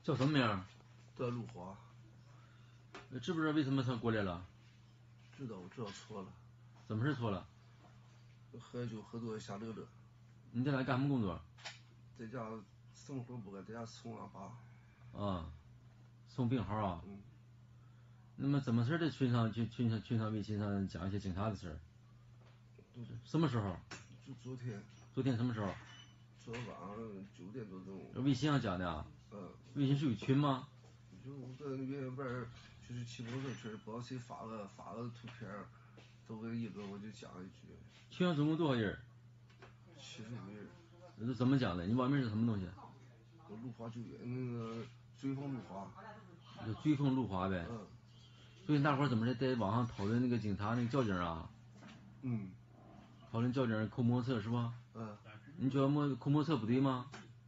叫什么名儿？ 段路华。 知不知道为什么他过来了？ 知道，我知道错了。 怎么是错了？ 喝酒喝多瞎乐乐。 你在哪干什么工作？ 在家生活不干，在家送俺爸。 啊，送病号啊。 嗯。 那么怎么事在群上微信上讲一些警察的事儿？什么时候？ 就昨天。 昨天什么时候？ 昨晚上9点多钟。 微信上讲的啊？微信是有群吗？ 就我跟远远边就是骑摩托车去，不知道谁发个图片，都给一个我就讲一句。 群上总共多少人 ？70个人。 那是怎么讲的？你网名是什么东西？ 我路华救援那个追风路华。 就追风路华呗。 嗯。 所以大伙儿怎么在网上讨论那个警察那个交警啊？ 嗯。 讨论交警扣摩托车是吧？ 嗯。 你觉得扣摩托车不对吗？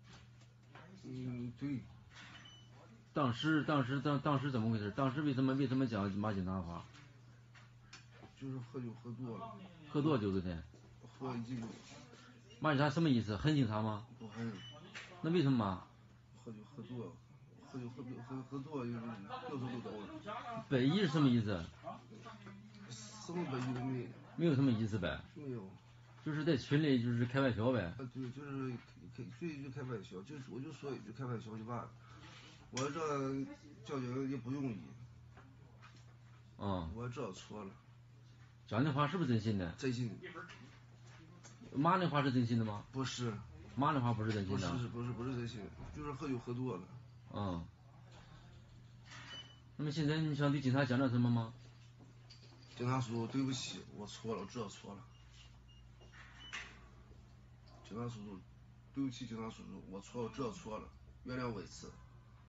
对。 当时怎么回事？当时为什么讲骂警察话？ 就是喝酒喝多了。 喝多酒昨天。 喝1斤酒。 骂警察什么意思？恨警察吗？ 不恨。 那为什么骂？ 喝酒喝多了。喝多就是掉头就走了。 本意是什么意思？ 什么本意都没有。 没有什么意思呗。 没有。 就是在群里就是开玩笑呗。 对，就是说一句开玩笑，我就说一句开玩笑就完了。我这交警也不容易。我知道错了。 讲的话是不是真心的？ 真心的。 骂的话是真心的吗？ 不是。 骂的话不是真心的。 不是真心的，就是喝酒喝多了。 那么现在你想对警察讲点什么吗？ 警察叔叔，对不起，我错了，我知道错了。警察叔叔，对不起，警察叔叔，我错了，知道错了，原谅我一次。